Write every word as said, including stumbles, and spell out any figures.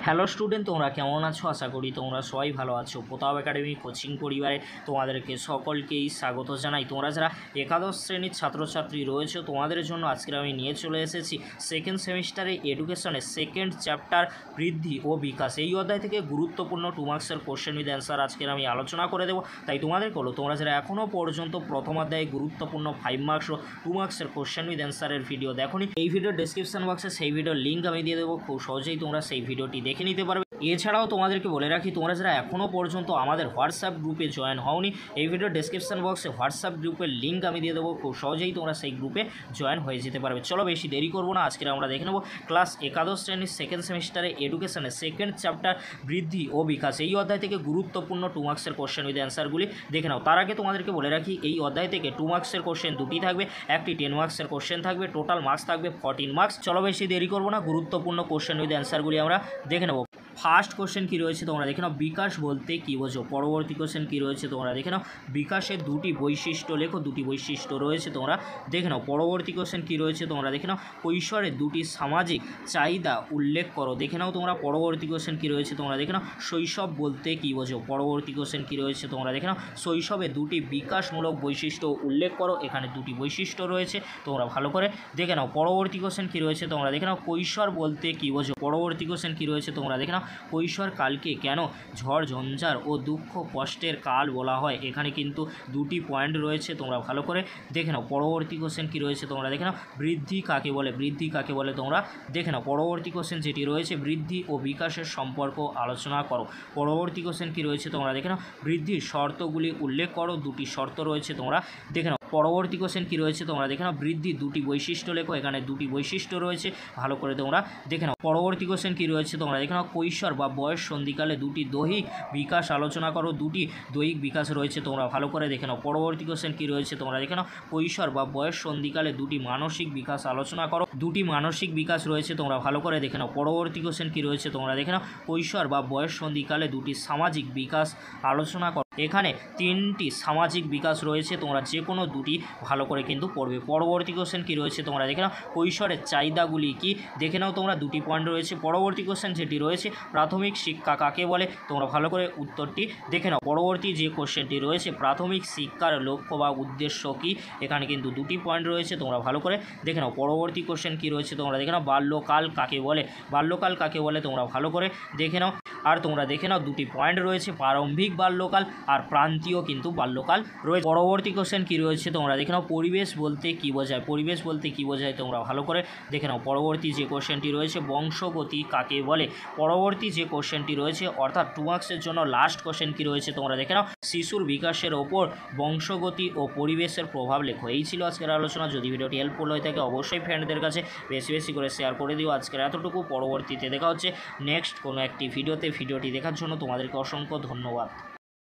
Hello student, তোমরা কেমন আছো? আশা করি তোমরা সবাই ভালো আছো। প্রতাপ একাডেমি কোচিং পরিবারে তোমাদেরকে সকলকেই স্বাগত জানাই। তোমরা যারা একাদশ শ্রেণীর ছাত্রছাত্রী রয়েছে তোমাদের জন্য আজকে আমি নিয়ে চলে এসেছি সেকেন্ড সেমিস্টারে এডুকেশনের সেকেন্ড চ্যাপ্টার বৃদ্ধি ও বিকাশ। এই অধ্যায় থেকে গুরুত্বপূর্ণ টু মার্কসের কোশ্চেন উইথ অ্যান্সার আজকের আমি আলোচনা করে দেবো। তাই তোমাদের বলো, তোমরা যারা এখনও পর্যন্ত প্রথম অধ্যায়ে গুরুত্বপূর্ণ ফাইভ মার্কস ও টু মার্কসের কোশ্চেন উইথ অ্যান্সারের ভিডিও দেখোনি, এই ভিডিওর ডেসক্রিপশন বক্সে সেই ভিডিওর লিঙ্ক আমি দিয়ে দেবো। খুব সহজেই তোমরা সেই ভিডিওটি দেখে নিতে পারবে। এছাড়াও তোমাদেরকে বলে রাখি, তোমরা যারা এখনও পর্যন্ত আমাদের হোয়াটসঅ্যাপ গ্রুপে জয়েন হওনি, এই ভিডিও ডেসক্রিপশন বক্সে হোয়াটসঅ্যাপ গ্রুপের লিঙ্ক আমি দিয়ে দেবো। খুব সহজেই তোমরা সেই গ্রুপে জয়েন হয়ে যেতে পারবে। চলো বেশি দেরি করবো না, আজকে আমরা দেখে নেব ক্লাস একাদশ শ্রেণীর সেকেন্ড সেমিস্টারে এডুকেশনের সেকেন্ড চ্যাপ্টার বৃদ্ধি ও বিকাশ। এই অধ্যায় থেকে গুরুত্বপূর্ণ টু মার্কসের কোশ্চেন উইথ অ্যান্সারগুলি দেখে নাও। তার আগে তোমাদেরকে বলে রাখি, এই অধ্যায় থেকে টু মার্কসের কোশ্চেন দুটি থাকবে, একটি টেন মার্কসের কোশ্চেন থাকবে, টোটাল মার্কস থাকবে ফোরটিন মার্কস। চলো বেশি দেরি করবো না, গুরুত্বপূর্ণ কোশ্চেন উইথ অ্যান্সারগুলি আমরা দেখে নেব। ফার্স্ট কোশ্চেন কী রয়েছে তোমরা দেখে নাও, বিকাশ বলতে কী বোঝো। পরবর্তী কোশ্চেন কী রয়েছে তোমরা দেখে নাও, বিকাশের দুটি বৈশিষ্ট্য লেখো। দুটি বৈশিষ্ট্য রয়েছে তোমরা দেখে নাও। পরবর্তী কোশ্চেন কী রয়েছে তোমরা দেখে নাও, কৈশোরের দুটি সামাজিক চাহিদা উল্লেখ করো। দেখে নাও তোমরা পরবর্তী কোশ্চেন কী রয়েছে তোমরা দেখে নাও, শৈশব বলতে কী বোঝো। পরবর্তী কোশ্চেন কী রয়েছে তোমরা দেখে নাও, শৈশবে দুটি বিকাশমূলক বৈশিষ্ট্য উল্লেখ করো। এখানে দুটি বৈশিষ্ট্য রয়েছে, তোমরা ভালো করে দেখে নাও। পরবর্তী কোশ্চেন কী রয়েছে তোমরা দেখে নাও, কৈশোর বলতে কী বোঝো। পরবর্তী কোশ্চেন কী রয়েছে তোমরা দেখে নাও, কৈশোর কালকে কেন ঝড় ঝঞ্ঝার ও দুঃখ কষ্টের কাল বলা হয়। এখানে কিন্তু দুটি পয়েন্ট রয়েছে, তোমরা ভালো করে দেখে নাও। পরবর্তী কোশ্চেন কী রয়েছে তোমরা দেখে নাও, বৃদ্ধি কাকে বলে। বৃদ্ধি কাকে বলে তোমরা দেখে নাও। পরবর্তী কোশ্চেন যেটি রয়েছে, বৃদ্ধি ও বিকাশের সম্পর্ক আলোচনা করো। পরবর্তী কোশ্চেন কী রয়েছে তোমরা দেখে নাও, বৃদ্ধির শর্তগুলি উল্লেখ করো। দুটি শর্ত রয়েছে, তোমরা দেখে নাও। পরবর্তী কোশ্চেন কী রয়েছে তোমরা দেখে নাও, বৃদ্ধি দুটি বৈশিষ্ট্য লেখো। এখানে দুটি বৈশিষ্ট্য রয়েছে, ভালো করে তোমরা দেখে নাও। পরবর্তী কোশ্চেন কী রয়েছে তোমরা দেখে নাও, কৈশোর বা বয়স সন্ধিকালে দুটি দৈহিক বিকাশ আলোচনা করো। দুটি দৈহিক বিকাশ রয়েছে, তোমরা ভালো করে দেখে নাও। পরবর্তী কোশ্চেন কী রয়েছে তোমরা দেখে নাও, কৈশোর বা বয়স সন্ধিকালে দুটি মানসিক বিকাশ আলোচনা করো। দুটি মানসিক বিকাশ রয়েছে, তোমরা ভালো করে দেখে নাও। পরবর্তী কোশ্চেন কী রয়েছে তোমরা দেখে নাও, কৈশোর বা বয়স সন্ধিকালে দুটি সামাজিক বিকাশ আলোচনা করো। এখানে তিনটি সামাজিক বিকাশ রয়েছে, তোমরা যে কোনো দুটি ভালো করে কিন্তু পড়বে। পরবর্তী কোশ্চেন কী রয়েছে তোমরা দেখে নাও, কৈশোরের চাহিদাগুলি কি দেখে নাও। তোমরা দুটি পয়েন্ট রয়েছে। পরবর্তী কোশ্চেন যেটি রয়েছে, প্রাথমিক শিক্ষা কাকে বলে। তোমরা ভালো করে উত্তরটি দেখে নাও। পরবর্তী যে কোশ্চেনটি রয়েছে, প্রাথমিক শিক্ষার লক্ষ্য বা উদ্দেশ্য কী। এখানে কিন্তু দুটি পয়েন্ট রয়েছে, তোমরা ভালো করে দেখে নাও। পরবর্তী কোশ্চেন কী রয়েছে তোমরা দেখে নাও, বাল্যকাল কাকে বলে। বাল্যকাল কাকে বলে তোমরা ভালো করে দেখে নাও। আর তোমরা দেখে নাও দুটি পয়েন্ট রয়েছে, প্রারম্ভিক বাল্যকাল আর প্রান্তীয় কিন্তু বাল্যকাল রয়েছে। পরবর্তী কোশ্চেন কী রয়েছে তোমরা দেখে নাও, পরিবেশ বলতে কী বোঝায়। পরিবেশ বলতে কী বোঝায় তোমরা ভালো করে দেখে নাও। পরবর্তী যে কোশ্চেনটি রয়েছে, বংশগতি কাকে বলে। পরবর্তী যে কোশ্চেনটি রয়েছে, অর্থাৎ টু মার্কসের জন্য লাস্ট কোশ্চেন কী রয়েছে তোমরা দেখে নাও, শিশুর বিকাশের ওপর বংশগতি ও পরিবেশের প্রভাব লেখো। এই ছিল আজকের আলোচনা। যদি ভিডিওটি হেল্পফুল হয়ে থাকে অবশ্যই ফ্রেন্ডদের কাছে বেশি বেশি করে শেয়ার করে দিও। আজকের এতটুকু, পরবর্তীতে দেখা হচ্ছে নেক্সট কোনো একটি ভিডিওতে। ভিডিওটি দেখার জন্য তোমাদেরকে অসংখ্য ধন্যবাদ।